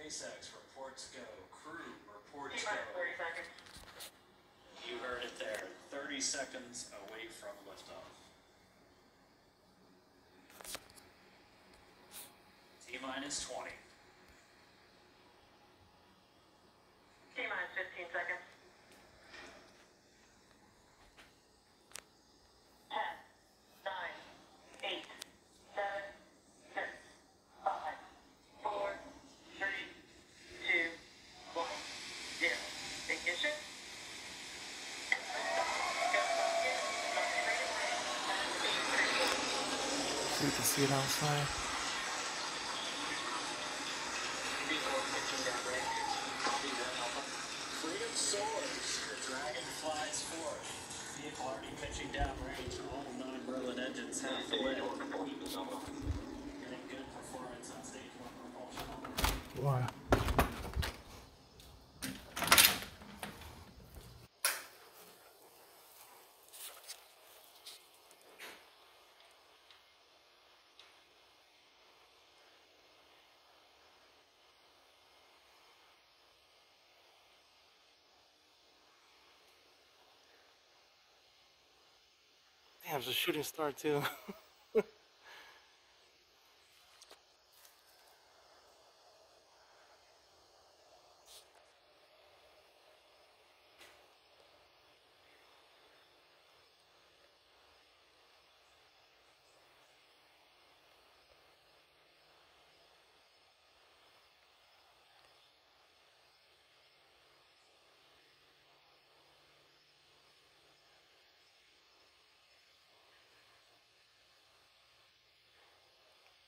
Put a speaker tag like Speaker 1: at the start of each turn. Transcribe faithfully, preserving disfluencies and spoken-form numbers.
Speaker 1: SpaceX, reports go. Crew, reports go.
Speaker 2: thirty seconds.
Speaker 1: You heard it there. thirty seconds away from liftoff. T-minus twenty.
Speaker 2: T-minus fifteen seconds. ten, nine, eight, seven, six, five, four, three, two, one, zero. Ignition.
Speaker 3: So you can see it outside.
Speaker 1: Freedom soars. The Dragon flies forth. Vehicle already pitching downrange. All nine Merlin engines half the way. Getting good performance on stage one propulsion.
Speaker 3: Wow. Damn, it's a shooting star too.